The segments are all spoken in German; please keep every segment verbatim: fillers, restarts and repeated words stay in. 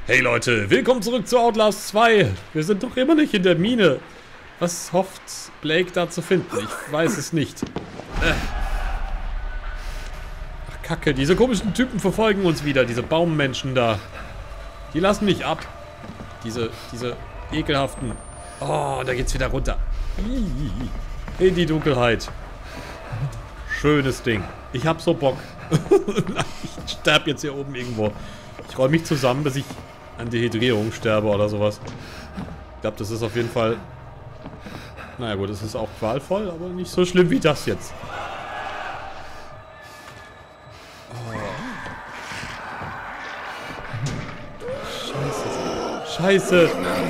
Hey Leute, willkommen zurück zu Outlast zwei. Wir sind doch immer nicht in der Mine. Was hofft Blake da zu finden? Ich weiß es nicht. Äh. Ach Kacke, diese komischen Typen verfolgen uns wieder. Diese Baummenschen da. Die lassen nicht ab. Diese, diese ekelhaften. Oh, da geht's wieder runter. In die Dunkelheit. Schönes Ding. Ich hab so Bock. Ich sterbe jetzt hier oben irgendwo. Ich räume mich zusammen, bis ich an Dehydrierung sterbe oder sowas. Ich glaube, das ist auf jeden Fall... Naja gut, es ist auch qualvoll, aber nicht so schlimm wie das jetzt. Oh. Scheiße. Scheiße.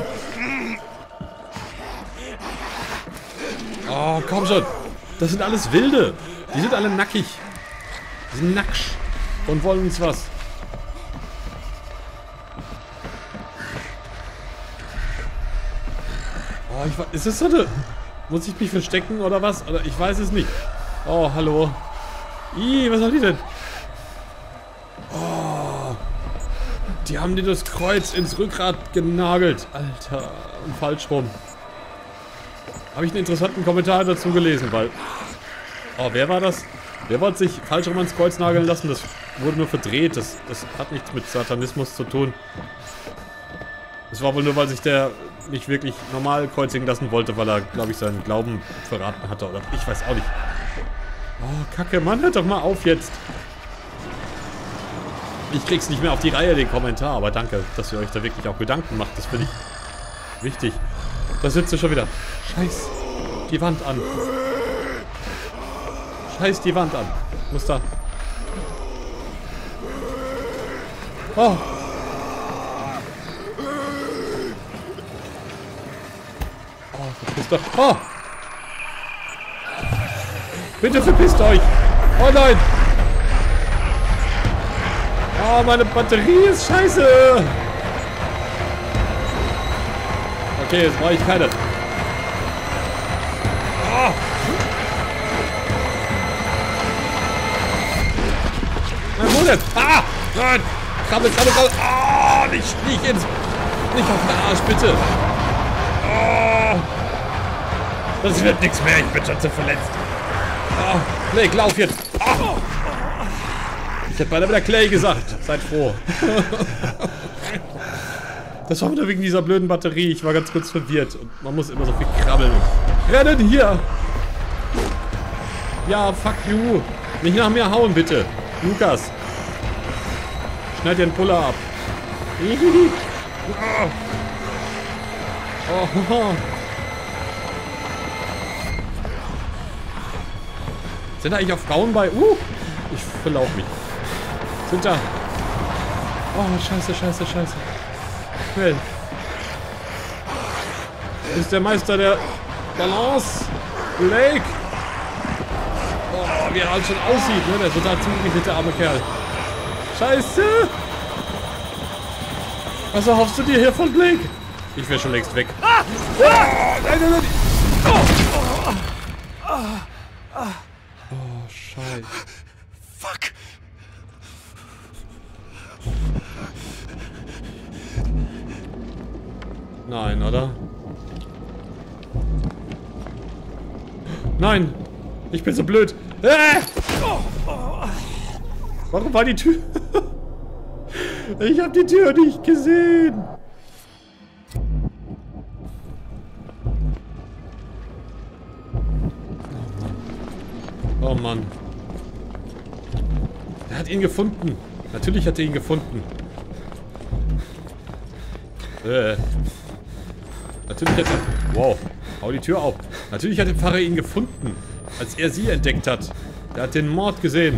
Oh, komm schon. Das sind alles Wilde. Die sind alle nackig. Die sind nacksch. Und wollen uns was. Oh, ich weiß, ist das so eine... Muss ich mich verstecken oder was? Oder ich weiß es nicht. Oh, hallo. Ih, was haben die denn? Oh. Die haben dir das Kreuz ins Rückgrat genagelt. Alter, und falsch rum. Habe ich einen interessanten Kommentar dazu gelesen, weil... Oh, wer war das? Wer wollte sich falsch rum ans Kreuz nageln lassen? Das wurde nur verdreht. Das, das hat nichts mit Satanismus zu tun. Das war wohl nur, weil sich der nicht wirklich normal kreuzigen lassen wollte, weil er, glaube ich, seinen Glauben verraten hatte. Oder ich weiß auch nicht. Oh, Kacke, Mann, hört doch mal auf jetzt. Ich krieg's nicht mehr auf die Reihe, den Kommentar. Aber danke, dass ihr euch da wirklich auch Gedanken macht. Das finde ich wichtig. Da sitzt du schon wieder. Scheiß die Wand an. Scheiß die Wand an. Muss da. Oh. Oh, verpisst euch. Oh. Bitte verpisst euch. Oh nein. Oh, meine Batterie ist scheiße. Okay, jetzt brauche ich keine. Oh. Mein Bruder! Ah! Nein! Krabbel, krabbel, krabbel! Oh! Nicht, nicht ins... Nicht auf den Arsch, bitte! Oh! Das wird nichts mehr, ich bin schon zu verletzt. Oh! Blake, lauf jetzt! Oh. Ich hätte beinahe wieder Clay gesagt. Seid froh. Das war wieder wegen dieser blöden Batterie. Ich war ganz kurz verwirrt. Und man muss immer so viel krabbeln. Rennen hier! Ja, fuck you! Nicht nach mir hauen, bitte! Lukas! Schneid dir den Puller ab! Oh. Sind da eigentlich auch Frauen bei? Uh! Ich verlauf mich. Sind da? Oh, scheiße, scheiße, scheiße. Well. Ist der Meister der Balance? Blake! Oh, wie er halt schon aussieht, ne? Der ist total zugeknickelt, der arme Kerl. Scheiße! Was erhoffst du dir hier von Blake? Ich wäre schon längst weg. Ah! Oh, nein, nein, nein! Oh, oh, oh Scheiße. Fuck! Nein, oder? Nein! Ich bin so blöd! Äh! Warum war die Tür? Ich habe die Tür nicht gesehen! Oh Mann. Oh Mann. Er hat ihn gefunden. Natürlich hat er ihn gefunden. Äh. Natürlich hat er... Wow. Hau die Tür auf. Natürlich hat der Pfarrer ihn gefunden, als er sie entdeckt hat. Er hat den Mord gesehen.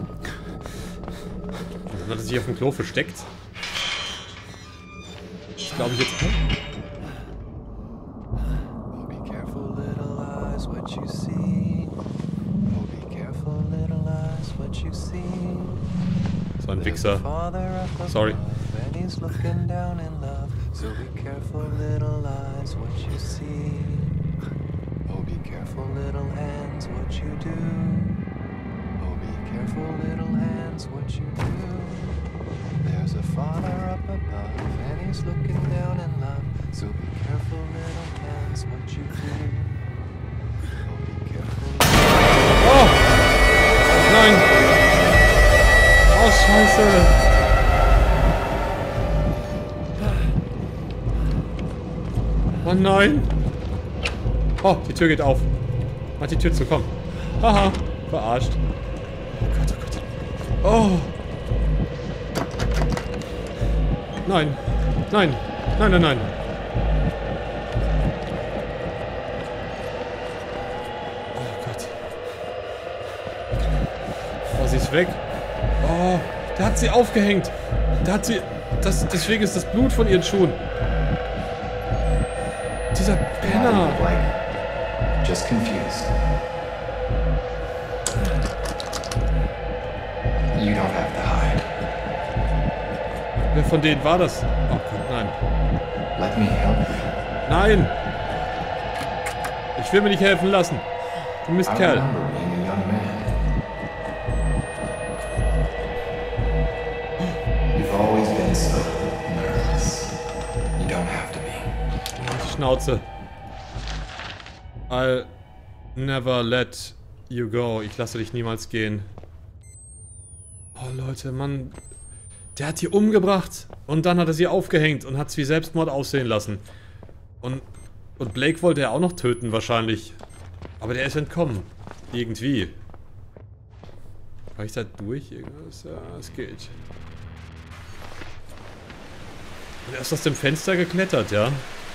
Und dann hat er sich auf dem Klo versteckt. Ich glaube jetzt... So ein Wichser. Sorry. So be careful, little eyes, what you see. Oh, be careful, little hands, what you do. Oh, be careful, little hands, what you do. There's a father up above. always looking down in love. So be careful, little hands, what you do. Oh, be careful. Oh! Nein! Oh, Scheiße! Oh nein! Oh, die Tür geht auf. Mach die Tür zu, komm. Haha, verarscht. Oh Gott, oh Gott. Oh! Nein! Nein! Nein, nein, nein! Oh Gott. Oh, sie ist weg. Oh, da hat sie aufgehängt. Da hat sie... Das, deswegen ist das Blut von ihren Schuhen. Dieser Penner. Just confused. You don't have to hide. Wer von denen war das? Oh Gott, nein. Let me help you. Nein! Ich will mir nicht helfen lassen. Du I Mistkerl. remember being a young man. You've always been so nervous. You don't have to be. Schnauze. I'll never let you go. Ich lasse dich niemals gehen. Oh Leute, Mann. Der hat die umgebracht. Und dann hat er sie aufgehängt und hat es wie Selbstmord aussehen lassen. Und, und Blake wollte er auch noch töten wahrscheinlich. Aber der ist entkommen. Irgendwie. War ich da durch? Irgendwas? Ja, es geht. Und er ist aus dem Fenster geklettert, ja?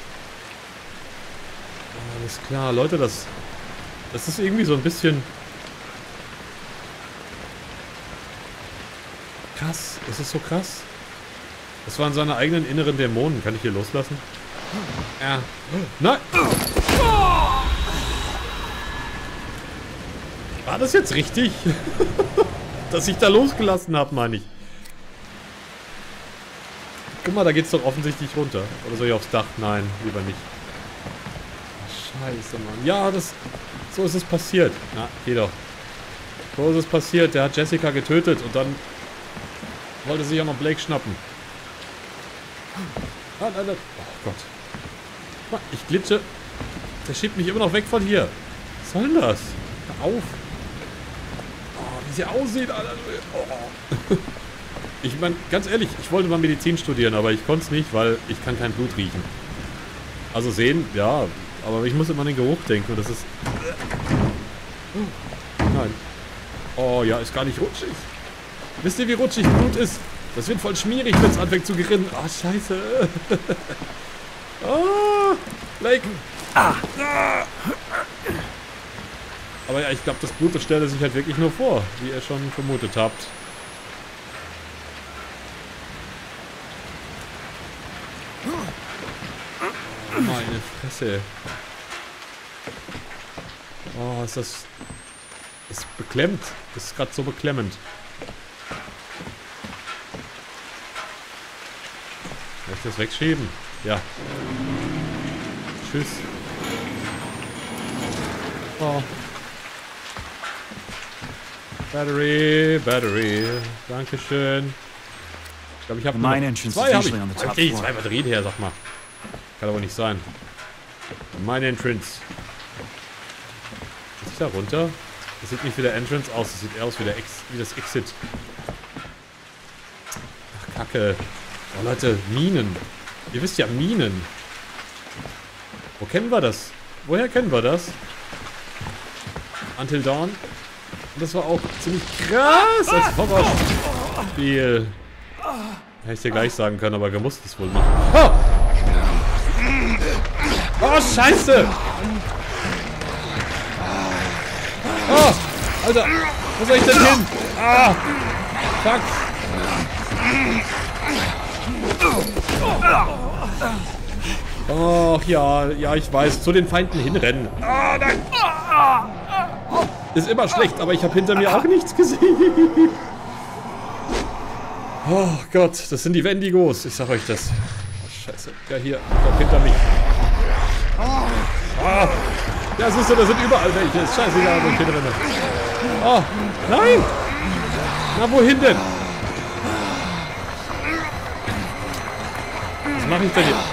Alles klar, Leute, das... Das ist irgendwie so ein bisschen... Krass, das ist so krass. Das waren seine eigenen inneren Dämonen. Kann ich hier loslassen? Ja. Nein! War das jetzt richtig? Dass ich da losgelassen habe, meine ich. Guck mal, da geht's doch offensichtlich runter. Oder soll ich aufs Dach? Nein, lieber nicht. Scheiße, Mann. Ja, das... So ist es passiert. Na, geh doch. So ist es passiert. Der hat Jessica getötet und dann... wollte sich auch noch Blake schnappen. Ah, nein, nein. Oh Gott. Guck mal, ich glitsche. Der schiebt mich immer noch weg von hier. Was soll denn das? Hör auf. Oh, wie sie aussieht, Alter. Oh. Ich meine, ganz ehrlich, ich wollte mal Medizin studieren, aber ich konnte es nicht, weil ich kann kein Blut riechen. Also sehen, ja, aber ich muss immer an den Geruch denken und das ist... Nein. Oh ja, ist gar nicht rutschig. Wisst ihr, wie rutschig Blut ist? Das wird voll schmierig, wenn es anfängt zu gerinnen. Ah, oh, scheiße. Oh, Blake. Ah. Aber ja, ich glaube, das Blut, das stellt er sich halt wirklich nur vor, wie ihr schon vermutet habt. Oh, meine Fresse. Oh, ist das... Das ist beklemmt. Das ist gerade so beklemmend. Soll ich das wegschieben? Ja. Tschüss. Oh. Battery, Battery. Dankeschön. Ich glaube, ich habe nur zwei, hab ich. Okay, zwei Batterien her, sag mal. Kann aber nicht sein. Meine Entrance. Ist ich da runter? Das sieht nicht wie der Entrance aus. Das sieht eher aus wie, der Ex wie das Exit. Ach, Kacke. Oh, Leute, Minen. Ihr wisst ja, Minen. Wo kennen wir das? Woher kennen wir das? Until Dawn. Und das war auch ziemlich krass als Horrorspiel. Hätte ich dir gleich sagen können, aber gemusst es wohl nicht. Oh! Oh, Scheiße! Oh! Alter! Wo soll ich denn hin? Ah! Fuck! Och ja, ja, ich weiß. Zu den Feinden hinrennen. Ah, nein! Ist immer schlecht, aber ich habe hinter mir auch nichts gesehen. Oh Gott, das sind die Wendigos. Ich sag euch das. Oh, Scheiße. Ja, hier. Kommt hinter mich. Ah. Ja, siehst du, da sind überall welche. Ist scheißegal, wo ich hinrenne. Oh, nein! Na, wohin denn? mache ich denn hier?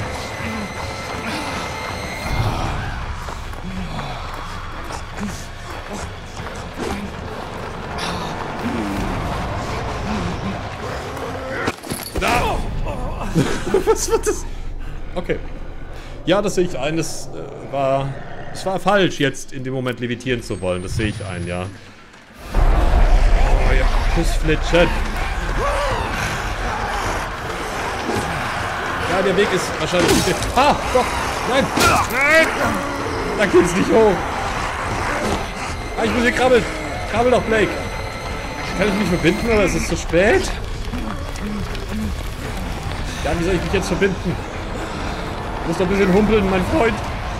Da! Was wird das? Okay. Ja, das sehe ich ein. Das äh, war... Es war falsch, jetzt in dem Moment levitieren zu wollen. Das sehe ich ein, ja. Oh, ja. Kussflitschen. Ja, der Weg ist wahrscheinlich nicht... Ah, doch! Nein! Nein! Da geht's nicht hoch. Ah, ich muss hier krabbeln. Krabbel doch, Blake. Kann ich mich verbinden oder ist es zu spät? Ja, wie soll ich mich jetzt verbinden? Ich muss doch ein bisschen humpeln, mein Freund.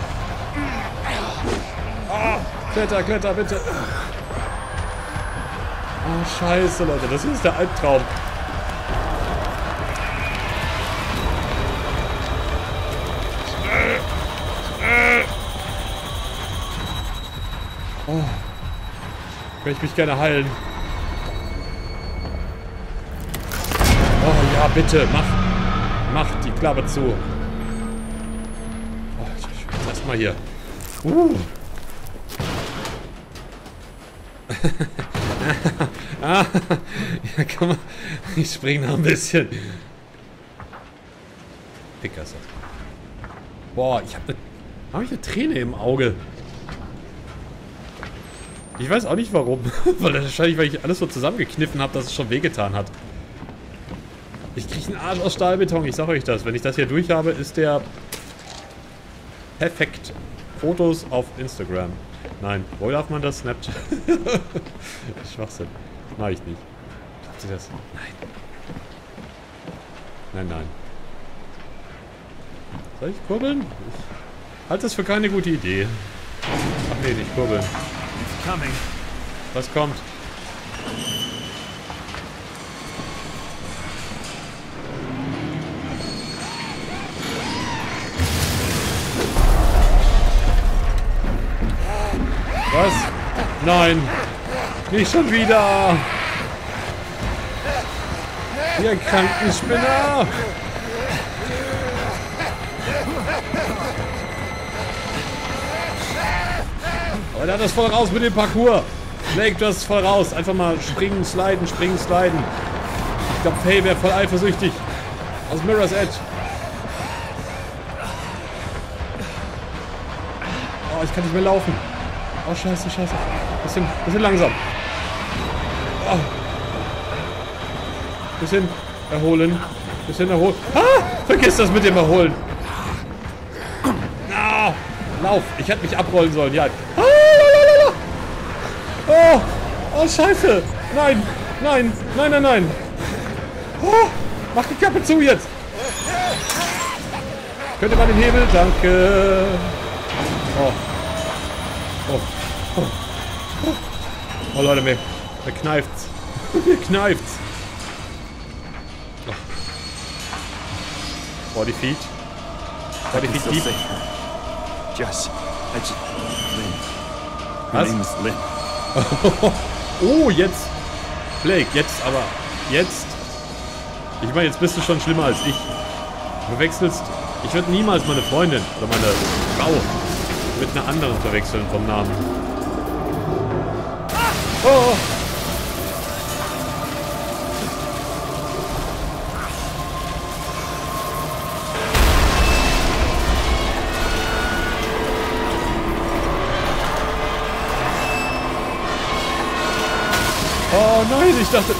Ah, kletter, kletter, bitte. Ah, scheiße, Leute. Das hier ist der Albtraum. Oh. Möchte ich mich gerne heilen. Oh ja, bitte, mach. Mach die Klappe zu. Oh, lass mal hier. Uh. Ah, ja, komm mal. Ich spring noch ein bisschen. Picasso. Boah, ich hab ne... Hab ich eine Träne im Auge? Ich weiß auch nicht warum. weil wahrscheinlich, weil ich alles so zusammengekniffen habe, dass es schon wehgetan hat. Ich kriege einen Arsch aus Stahlbeton, ich sag euch das. Wenn ich das hier durch habe, ist der perfekt. Fotos auf Instagram. Nein, wo darf man das? Snapchat? Schwachsinn. Mach ich nicht. Habt ihr das? Nein. Nein, nein. Soll ich kurbeln? Ich halte das für keine gute Idee. Ach nee, nicht kurbeln. Was kommt? Was? Nein! Nicht schon wieder! Ihr kranken Spinner! Aber der hat das voll raus mit dem Parcours! Blake, du hast es voll raus! Einfach mal springen, sliden, springen, sliden! Ich glaube, Faye wäre voll eifersüchtig! Aus Mirror's Edge! Oh, ich kann nicht mehr laufen! Oh, scheiße, scheiße. Bisschen, bisschen langsam. Oh. Bisschen erholen. Bisschen erholen. Ah! Vergiss das mit dem Erholen. Ah! Lauf. Ich hätte mich abrollen sollen. Ja. Ah, lalalala. Oh! Oh, scheiße. Nein. Nein. Nein, nein, nein. Oh! Mach die Kappe zu jetzt. Könnt ihr mal den Hebel? Danke. Oh. Oh. Oh. Oh. Oh Leute, mir, mir kneift's. Mir kneift's. Oh. Body Feed. Body Feed deep. Jess, I just... Lynn. Was? Her name is Lynn. Oh, jetzt. Blake, jetzt aber. Jetzt. Ich meine, jetzt bist du schon schlimmer als ich. Du verwechselst... Ich würde niemals meine Freundin oder meine Frau mit einer anderen verwechseln vom Namen. Oh! Oh nein, ich dachte...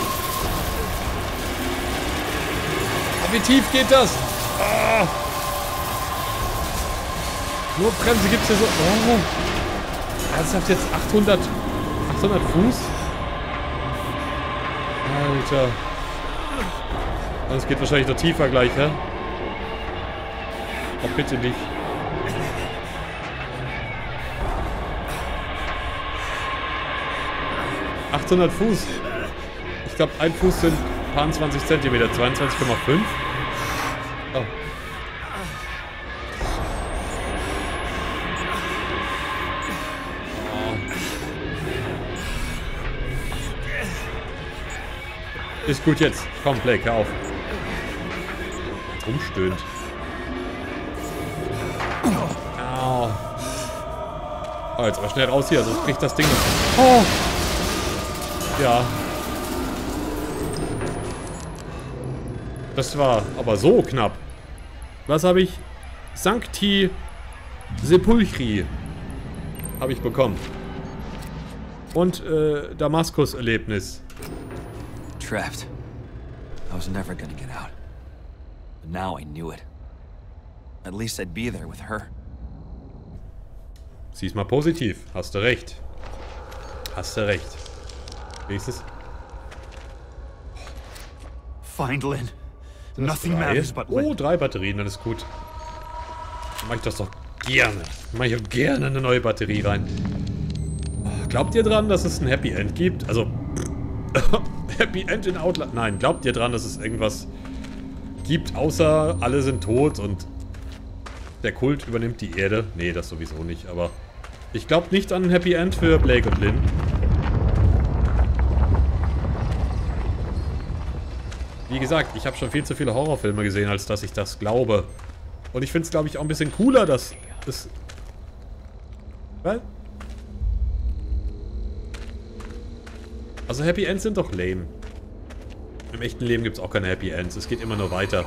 Aber wie tief geht das? Ah. Nur Bremse gibt's ja so... Oh. Ernsthaft jetzt achthundert... achthundert Fuß? Alter. Das geht wahrscheinlich noch tiefer gleich, hä? Oh, bitte nicht. achthundert Fuß. Ich glaube, ein Fuß sind ein paar zwanzig Zentimeter. zweiundzwanzig Komma fünf. Oh. Ist gut jetzt. Komm, Blake, hör auf. Rumstöhnt. Oh, jetzt aber schnell raus hier, sonst bricht das Ding noch. Oh! Ja. Das war aber so knapp. Was habe ich? Sancti Sepulchri habe ich bekommen. Und äh, Damaskus-Erlebnis. Trapped. I was never gonna get out. But now I knew it. At least I'd be there with her. Sieh's mal positiv. Hast du recht. Hast du recht. Nächstes. Find Lynn. Sind das Nothing drei? matters but Oh, Lynn. drei Batterien, dann ist gut. Dann mach ich das doch gerne. Mach ich auch gerne eine neue Batterie rein. Oh, glaubt ihr dran, dass es ein Happy End gibt? Also, Happy End in Outlast. Nein, glaubt ihr dran, dass es irgendwas gibt, außer alle sind tot und der Kult übernimmt die Erde? Nee, das sowieso nicht, aber ich glaube nicht an ein Happy End für Blake und Lynn. Wie gesagt, ich habe schon viel zu viele Horrorfilme gesehen, als dass ich das glaube. Und ich finde es, glaube ich, auch ein bisschen cooler, dass es... Was? Also Happy Ends sind doch lame. Im echten Leben gibt es auch keine Happy Ends. Es geht immer nur weiter.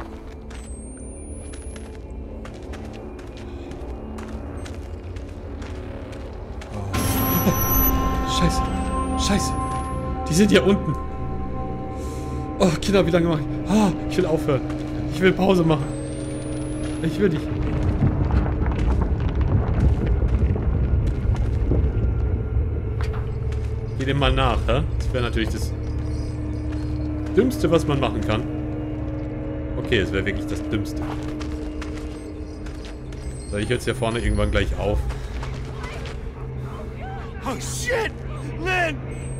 Oh. Scheiße. Scheiße. Die sind hier unten. Oh, Kinder, wie lange mache ich? Oh, ich will aufhören. Ich will Pause machen. Ich will dich. Geh dem mal nach, hä? Das wäre natürlich das Dümmste, was man machen kann. Okay, es wäre wirklich das Dümmste. So, ich jetzt hier vorne irgendwann gleich auf. Oh shit! Lynn!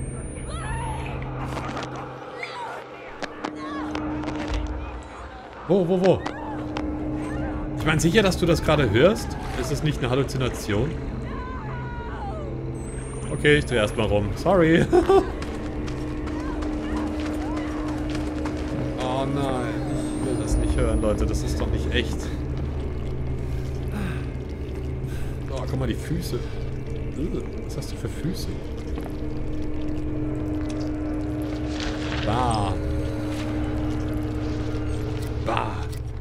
Wo, wo, wo? Ich meine, sicher, dass du das gerade hörst? Ist das nicht eine Halluzination? Okay, ich drehe erstmal rum. Sorry. Oh nein, ich will das nicht hören, Leute. Das ist doch nicht echt. Oh, guck mal, die Füße. Was hast du für Füße? Bah. Bah.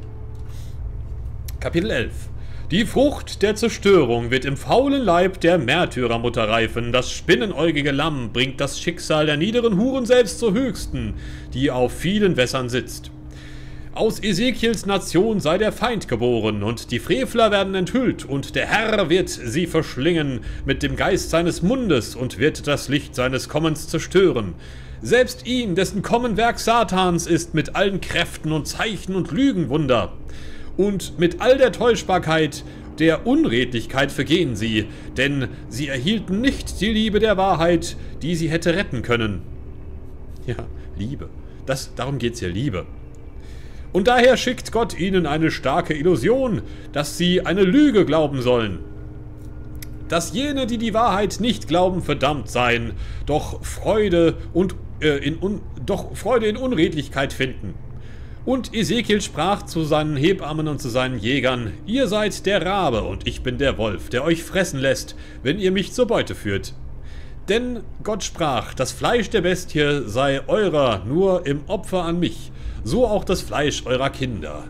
Kapitel elf. Die Frucht der Zerstörung wird im faulen Leib der Märtyrermutter reifen. Das spinnenäugige Lamm bringt das Schicksal der niederen Huren selbst zur höchsten, die auf vielen Wässern sitzt. Aus Ezekiels Nation sei der Feind geboren, und die Frevler werden enthüllt, und der Herr wird sie verschlingen mit dem Geist seines Mundes und wird das Licht seines Kommens zerstören. Selbst ihn, dessen Kommen Werk Satans ist, mit allen Kräften und Zeichen und Lügenwunder. Und mit all der Täuschbarkeit, der Unredlichkeit vergehen sie, denn sie erhielten nicht die Liebe der Wahrheit, die sie hätte retten können. Ja, Liebe. Das, darum geht's hier, Liebe. Und daher schickt Gott ihnen eine starke Illusion, dass sie eine Lüge glauben sollen. Dass jene, die die Wahrheit nicht glauben, verdammt seien, doch Freude, und, äh, in un, doch Freude in Unredlichkeit finden. Und Ezekiel sprach zu seinen Hebammen und zu seinen Jägern: Ihr seid der Rabe und ich bin der Wolf, der euch fressen lässt, wenn ihr mich zur Beute führt. Denn Gott sprach, das Fleisch der Bestie sei eurer nur im Opfer an mich, so auch das Fleisch eurer Kinder.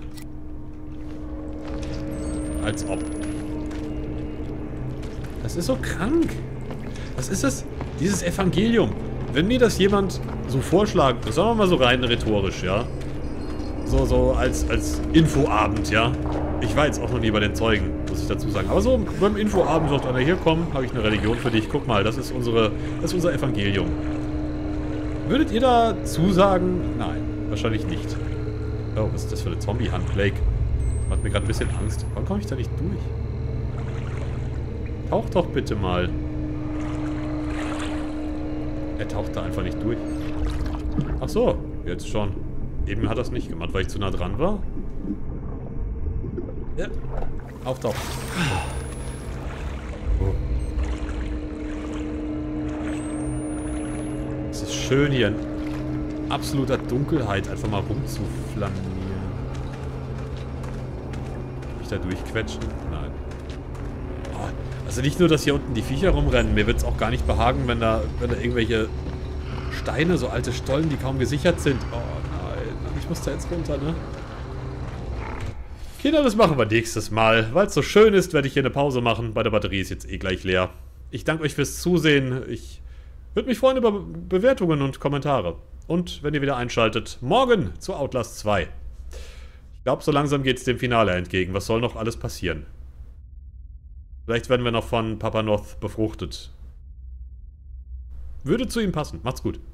Als ob. Das ist so krank. Was ist das? Dieses Evangelium. Wenn mir das jemand so vorschlagen, sagen wir mal so rein rhetorisch, ja. So, so als, als Infoabend, ja. Ich war jetzt auch noch nie bei den Zeugen, muss ich dazu sagen. Aber so beim Infoabend sagt einer, hier komm, habe ich eine Religion für dich. Guck mal, das ist unsere, das ist unser Evangelium. Würdet ihr da zusagen? Nein, wahrscheinlich nicht. Oh, was ist das für eine Zombie-Hand, Blake? Macht mir gerade ein bisschen Angst. Warum komme ich da nicht durch? Tauch doch bitte mal. Er taucht da einfach nicht durch. Ach so, jetzt schon. Eben hat er es nicht gemacht, weil ich zu nah dran war. Ja, auftauchen. Oh. Es ist schön hier in absoluter Dunkelheit einfach mal rumzuflanieren. Kann ich da durchquetschen? Nein. Oh, Also nicht nur, dass hier unten die Viecher rumrennen, mir wird es auch gar nicht behagen, wenn da, wenn da irgendwelche Steine, so alte Stollen, die kaum gesichert sind. Oh nein, ich muss da jetzt runter, ne? Kinder, das machen wir nächstes Mal. Weil es so schön ist, werde ich hier eine Pause machen. Meine Batterie ist jetzt eh gleich leer. Ich danke euch fürs Zusehen. Ich würde mich freuen über Bewertungen und Kommentare. Und wenn ihr wieder einschaltet, morgen zu Outlast zwei. Ich glaube, so langsam geht es dem Finale entgegen. Was soll noch alles passieren? Vielleicht werden wir noch von Papa North befruchtet. Würde zu ihm passen. Macht's gut.